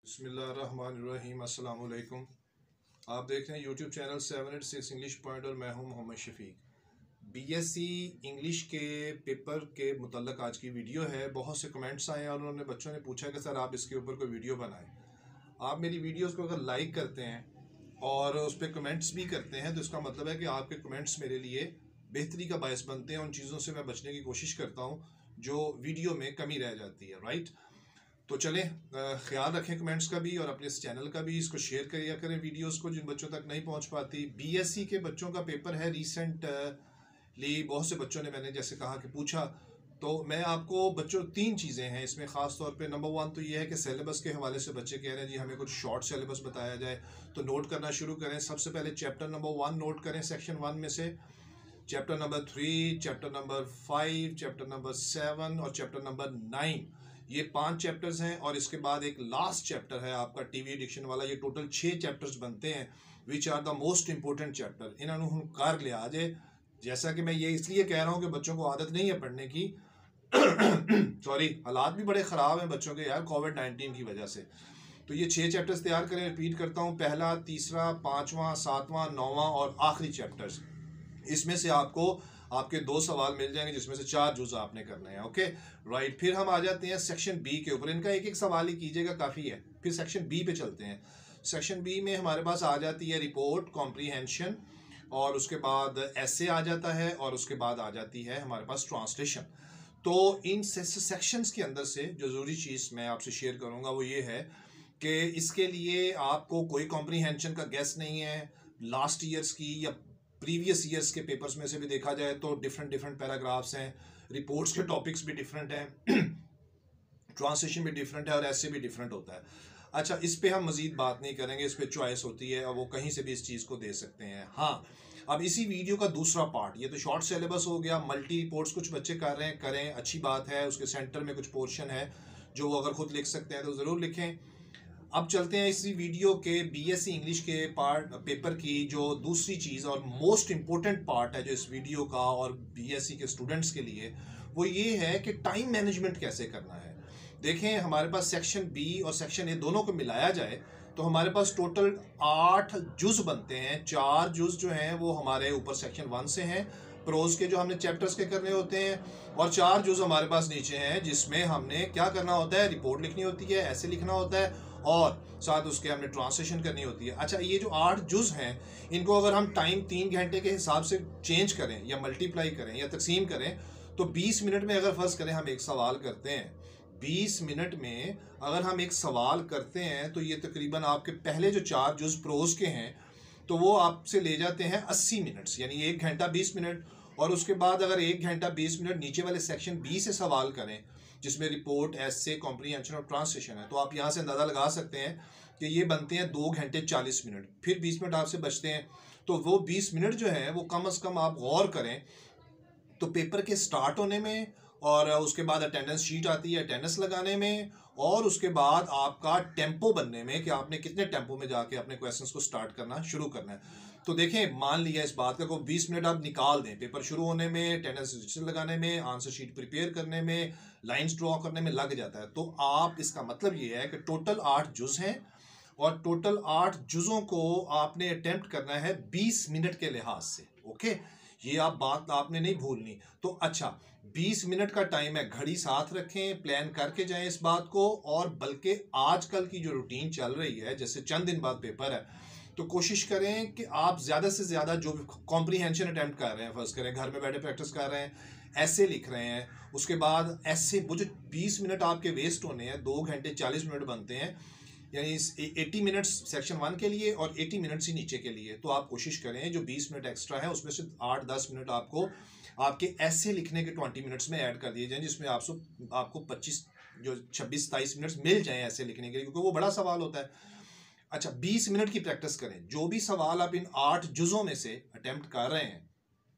बिस्मिल्लाहिर्रहमानिर्रहीम। अस्सलाम वालेकुम। आप देख रहे हैं यूट्यूब चैनल 786 इंग्लिश पॉइंट और मैं हूं मोहम्मद शफीक। बीएससी इंग्लिश के पेपर के मुतल्लक आज की वीडियो है। बहुत से कमेंट्स आए और उन्होंने बच्चों ने पूछा कि सर आप इसके ऊपर कोई वीडियो बनाएं। आप मेरी वीडियोस को अगर लाइक करते हैं और उस पर कमेंट्स भी करते हैं तो इसका मतलब है कि आपके कमेंट्स मेरे लिए बेहतरी का बायस बनते हैं। उन चीज़ों से मैं बचने की कोशिश करता हूँ जो वीडियो में कमी रह जाती है। राइट, तो चलें, ख्याल रखें कमेंट्स का भी और अपने इस चैनल का भी। इसको शेयर करिए करें वीडियोस को जिन बच्चों तक नहीं पहुंच पाती। बीएससी के बच्चों का पेपर है रिसेंटली। बहुत से बच्चों ने मैंने जैसे कहा कि पूछा, तो मैं आपको बच्चों तीन चीज़ें हैं इसमें ख़ास तौर पे। नंबर वन तो ये है कि सिलेबस के हवाले से बच्चे कह रहे हैं जी हमें कुछ शॉर्ट सिलेबस बताया जाए, तो नोट करना शुरू करें। सबसे पहले चैप्टर नंबर 1 नोट करें सेक्शन 1 में से, chapter number 3, chapter number 5, chapter number 7 और चैप्टर नंबर 9। ये 5 चैप्टर्स हैं और इसके बाद एक लास्ट चैप्टर है आपका टीवी एडिक्शन वाला। ये टोटल 6 चैप्टर्स बनते हैं which are the most important chapter. इन्होंने हम कर लिया आज। जैसा कि मैं ये इसलिए कह रहा हूँ कि बच्चों को आदत नहीं है पढ़ने की सॉरी, हालात भी बड़े ख़राब हैं बच्चों के यार कोविड-19 की वजह से। तो ये 6 चैप्टर्स तैयार करें। रिपीट करता हूँ, पहला, तीसरा, 5वां, 7वां, 9वां और आखिरी चैप्टर्स। इसमें से आपको आपके 2 सवाल मिल जाएंगे जिसमें से 4 जुज आपने करने हैं। ओके राइट, फिर हम आ जाते हैं सेक्शन बी के ऊपर। इनका एक एक सवाल ही कीजिएगा, काफ़ी है। फिर सेक्शन बी पे चलते हैं। सेक्शन बी में हमारे पास आ जाती है रिपोर्ट, कॉम्प्रीहेंशन, और उसके बाद एसे आ जाता है, और उसके बाद आ जाती है हमारे पास ट्रांसलेशन। तो इन सेक्शंस के अंदर से जो ज़रूरी चीज़ मैं आपसे शेयर करूँगा वो ये है कि इसके लिए आपको कोई कॉम्प्रीहेंशन का गेस नहीं है। लास्ट ईयर्स की या प्रीवियस ईयर्स के पेपर्स में से भी देखा जाए तो डिफरेंट पैराग्राफ्स हैं, रिपोर्ट्स के टॉपिक्स भी डिफरेंट हैं, ट्रांसलेशन भी डिफरेंट है और ऐसे भी डिफरेंट होता है। अच्छा, इस पे हम मज़ीद बात नहीं करेंगे, इस पे चॉइस होती है और वो कहीं से भी इस चीज़ को दे सकते हैं। हाँ, अब इसी वीडियो का दूसरा पार्ट, ये तो शॉर्ट सिलेबस हो गया, मल्टी रिपोर्ट्स कुछ बच्चे कर रहे हैं, करें, अच्छी बात है। उसके सेंटर में कुछ पोर्शन है जो वो अगर खुद लिख सकते हैं तो ज़रूर लिखें। अब चलते हैं इसी वीडियो के बीएससी इंग्लिश के पार्ट पेपर की जो दूसरी चीज़ और मोस्ट इम्पोर्टेंट पार्ट है जो इस वीडियो का और बीएससी के स्टूडेंट्स के लिए, वो ये है कि टाइम मैनेजमेंट कैसे करना है। देखें, हमारे पास सेक्शन बी और सेक्शन ए दोनों को मिलाया जाए तो हमारे पास टोटल 8 जुज बनते हैं। 4 जुज जो हैं वो हमारे ऊपर सेक्शन 1 से हैं, प्रोज के जो हमने चैप्टर्स के करने होते हैं, और 4 जुज हमारे पास नीचे हैं जिसमें हमने क्या करना होता है, रिपोर्ट लिखनी होती है, ऐसे लिखना होता है और साथ उसके हमने ट्रांसलेशन करनी होती है। अच्छा, ये जो 8 जुज हैं इनको अगर हम टाइम 3 घंटे के हिसाब से चेंज करें या मल्टीप्लाई करें या तकसीम करें तो 20 मिनट में अगर फर्ज करें हम एक सवाल करते हैं, 20 मिनट में अगर हम एक सवाल करते हैं तो ये तकरीबन आपके पहले जो 4 जुज प्रोज के हैं तो वो आपसे ले जाते हैं 80 मिनट्स, यानी 1 घंटा 20 मिनट। और उसके बाद अगर 1 घंटा 20 मिनट नीचे वाले सेक्शन बी से सवाल करें जिसमें रिपोर्ट, एसे, कॉम्प्रीहेंशन और ट्रांसलेशन है, तो आप यहाँ से अंदाज़ा लगा सकते हैं कि ये बनते हैं 2 घंटे 40 मिनट। फिर 20 मिनट आपसे बचते हैं, तो वो 20 मिनट जो है वो कम अज़ कम आप गौर करें तो पेपर के स्टार्ट होने में, और उसके बाद अटेंडेंस शीट आती है अटेंडेंस लगाने में, और उसके बाद आपका टेम्पो बनने में कि आपने कितने टेम्पो में जाके अपने क्वेश्चंस को स्टार्ट करना शुरू करना है। तो देखें, मान लिया इस बात का को 20 मिनट आप निकाल दें पेपर शुरू होने में, अटेंडेंस रजिस्टर लगाने में, आंसर शीट प्रिपेयर करने में, लाइन्स ड्रॉ करने में लग जाता है। तो आप, इसका मतलब ये है कि टोटल 8 जुज हैं और टोटल 8 जुजों को आपने अटेम्प्ट करना है 20 मिनट के लिहाज से। ओके, ये आप बात आपने नहीं भूलनी। तो अच्छा, 20 मिनट का टाइम है, घड़ी साथ रखें, प्लान करके जाएं इस बात को। और बल्कि आजकल की जो रूटीन चल रही है, जैसे चंद दिन बाद पेपर है, तो कोशिश करें कि आप ज़्यादा से ज़्यादा जो भी कॉम्प्रीहेंशन अटैम्प्ट कर रहे हैं, फर्स्ट करें घर में बैठे प्रैक्टिस कर रहे हैं, ऐसे लिख रहे हैं, उसके बाद ऐसे वो जो 20 मिनट आपके वेस्ट होने हैं, 2 घंटे 40 मिनट बनते हैं, यानी 80 मिनट्स सेक्शन 1 के लिए और 80 मिनट्स ही नीचे के लिए। तो आप कोशिश करें जो 20 मिनट एक्स्ट्रा है उसमें से 8-10 मिनट आपको आपके ऐसे लिखने के 20 मिनट्स में ऐड कर दिए जाएं, जिसमें आपको 25 जो 26-27 मिनट्स मिल जाएं ऐसे लिखने के लिए, क्योंकि वो बड़ा सवाल होता है। अच्छा, 20 मिनट की प्रैक्टिस करें। जो भी सवाल आप इन 8 जुजों में से अटेम्प्ट कर रहे हैं,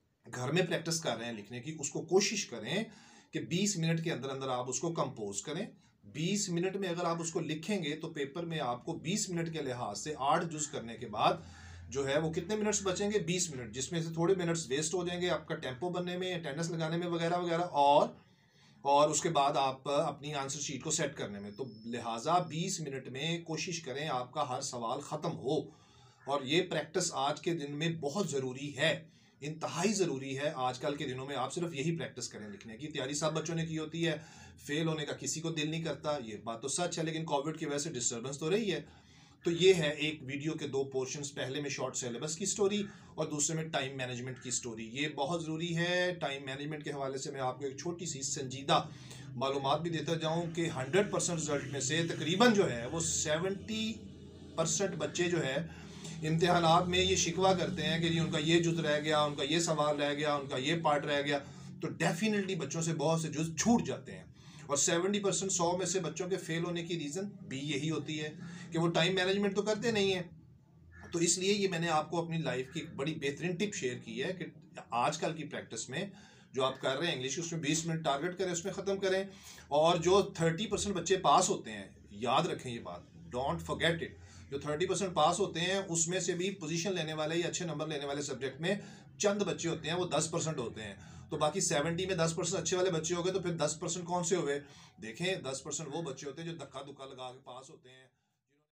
घर में प्रैक्टिस कर रहे हैं लिखने की, उसको कोशिश करें कि 20 मिनट के अंदर अंदर आप उसको कंपोज करें। 20 मिनट में अगर आप उसको लिखेंगे तो पेपर में आपको 20 मिनट के लिहाज से 8 जुज करने के बाद जो है वो कितने मिनट्स बचेंगे, 20 मिनट, जिसमें से थोड़े मिनट्स वेस्ट हो जाएंगे आपका टेम्पो बनने में, अटेंडेंस लगाने में वगैरह वगैरह, और और उसके बाद आप अपनी आंसर शीट को सेट करने में, तो लिहाजा 20 मिनट में कोशिश करें आपका हर सवाल ख़त्म हो। और ये प्रैक्टिस आज के दिन में बहुत ज़रूरी है, इंतहाई ज़रूरी है। आजकल के दिनों में आप सिर्फ यही प्रैक्टिस करें। लिखने की तैयारी सब बच्चों ने की होती है, फेल होने का किसी को दिल नहीं करता, ये बात तो सच है, लेकिन कोविड की वजह से डिस्टर्बेंस तो रही है। तो ये है एक वीडियो के 2 पोर्शंस, पहले में शॉर्ट सिलेबस की स्टोरी और दूसरे में टाइम मैनेजमेंट की स्टोरी। ये बहुत ज़रूरी है। टाइम मैनेजमेंट के हवाले से मैं आपको एक छोटी सी संजीदा मालूमात भी देता जाऊं कि 100% रिजल्ट में से तकरीबन जो है वो 70% बच्चे जो है इम्तिहानात में ये शिकवा करते हैं कि जी उनका ये जुज़ रह गया, उनका ये सवाल रह गया, उनका ये पार्ट रह गया। तो डेफिनेटली बच्चों से बहुत से जुज़ छूट जाते हैं। और 70% 100 में से बच्चों के फेल होने की रीज़न भी यही होती है कि वो टाइम मैनेजमेंट तो करते नहीं हैं। तो इसलिए ये मैंने आपको अपनी लाइफ की एक बड़ी बेहतरीन टिप शेयर की है कि आजकल की प्रैक्टिस में जो आप कर रहे हैं इंग्लिश, उसमें 20 मिनट टारगेट करें, उसमें ख़त्म करें। और जो 30% बच्चे पास होते हैं, याद रखें ये बात, डोंट फॉरगेट इट, जो 30% पास होते हैं उसमें से भी पोजीशन लेने वाले या अच्छे नंबर लेने वाले सब्जेक्ट में चंद बच्चे होते हैं, वो 10% होते हैं। तो बाकी 70 में 10% अच्छे वाले बच्चे हो गए, तो फिर 10% कौन से हुए? देखें, 10% वो बच्चे होते हैं जो धक्का धुक्का लगा के पास होते हैं।